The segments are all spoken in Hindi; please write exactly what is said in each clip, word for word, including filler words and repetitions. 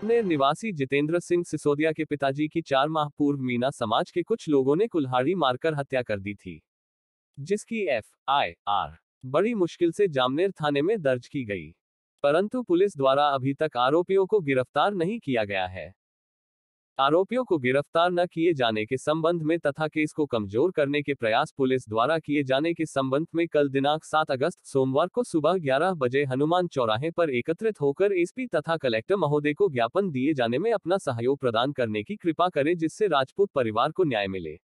जामनेर निवासी जितेंद्र सिंह सिसोदिया के पिताजी की चार माह पूर्व मीना समाज के कुछ लोगों ने कुल्हाड़ी मारकर हत्या कर दी थी, जिसकी एफ आई आर बड़ी मुश्किल से जामनेर थाने में दर्ज की गई, परंतु पुलिस द्वारा अभी तक आरोपियों को गिरफ्तार नहीं किया गया है। आरोपियों को गिरफ्तार न किए जाने के संबंध में तथा केस को कमजोर करने के प्रयास पुलिस द्वारा किए जाने के संबंध में कल दिनांक सात अगस्त सोमवार को सुबह ग्यारह बजे हनुमान चौराहे पर एकत्रित होकर एसपी तथा कलेक्टर महोदय को ज्ञापन दिए जाने में अपना सहयोग प्रदान करने की कृपा करें, जिससे राजपूत परिवार को न्याय मिले।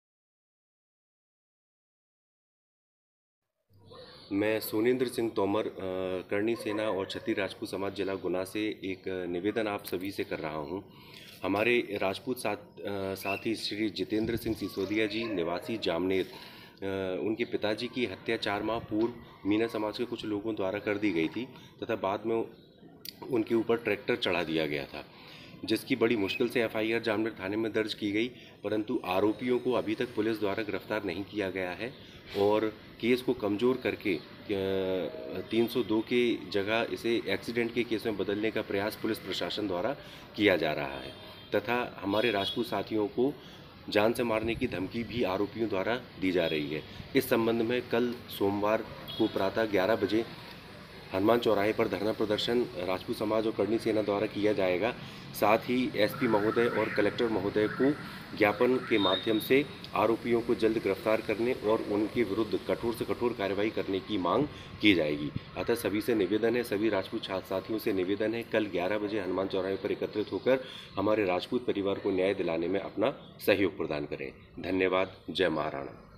मैं सोनेंद्र सिंह तोमर करणी सेना और क्षत्रिय राजपूत समाज जिला गुना से एक निवेदन आप सभी से कर रहा हूं। हमारे राजपूत साथ साथी श्री जितेंद्र सिंह सिसोदिया जी निवासी जामनेर, उनके पिताजी की हत्या चार माह पूर्व मीना समाज के कुछ लोगों द्वारा कर दी गई थी तथा बाद में उनके ऊपर ट्रैक्टर चढ़ा दिया गया था, जिसकी बड़ी मुश्किल से एफ आई आर जामनेर थाने में दर्ज की गई, परंतु आरोपियों को अभी तक पुलिस द्वारा गिरफ्तार नहीं किया गया है और केस को कमज़ोर करके तीन सौ दो के जगह इसे एक्सीडेंट के केस में बदलने का प्रयास पुलिस प्रशासन द्वारा किया जा रहा है तथा हमारे राजपूत साथियों को जान से मारने की धमकी भी आरोपियों द्वारा दी जा रही है। इस संबंध में कल सोमवार को प्रातः ग्यारह बजे हनुमान चौराहे पर धरना प्रदर्शन राजपूत समाज और करणी सेना द्वारा किया जाएगा। साथ ही एसपी महोदय और कलेक्टर महोदय को ज्ञापन के माध्यम से आरोपियों को जल्द गिरफ्तार करने और उनके विरुद्ध कठोर से कठोर कार्रवाई करने की मांग की जाएगी। अतः सभी से निवेदन है, सभी राजपूत छात्र साथियों से निवेदन है, कल ग्यारह बजे हनुमान चौराहे पर एकत्रित होकर हमारे राजपूत परिवार को न्याय दिलाने में अपना सहयोग प्रदान करें। धन्यवाद। जय महाराणा।